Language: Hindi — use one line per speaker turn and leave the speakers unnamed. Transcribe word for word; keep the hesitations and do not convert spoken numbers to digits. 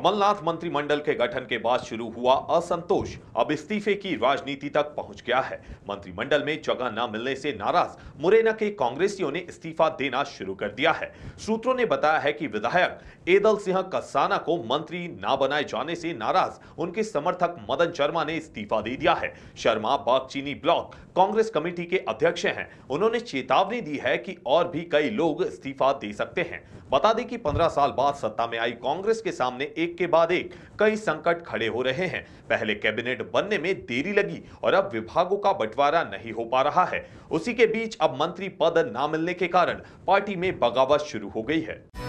कमलनाथ मंत्रिमंडल के गठन के बाद शुरू हुआ असंतोष अब इस्तीफे की राजनीति तक पहुंच गया है। मंत्रिमंडल में जगह न मिलने से नाराज मुरैना के कांग्रेसियों ने इस्तीफा देना शुरू कर दिया है। सूत्रों ने बताया है कि विधायक एदल सिंह कसाना को मंत्री न बनाए जाने से नाराज उनके समर्थक मदन शर्मा ने इस्तीफा दे दिया है। शर्मा बागचीनी ब्लॉक कांग्रेस कमेटी के अध्यक्ष हैं। उन्होंने चेतावनी दी है कि और भी कई लोग इस्तीफा दे सकते हैं। बता दें कि पंद्रह साल बाद सत्ता में आई कांग्रेस के सामने एक के बाद एक कई संकट खड़े हो रहे हैं। पहले कैबिनेट बनने में देरी लगी और अब विभागों का बंटवारा नहीं हो पा रहा है। उसी के बीच अब मंत्री पद न मिलने के कारण पार्टी में बगावत शुरू हो गई है।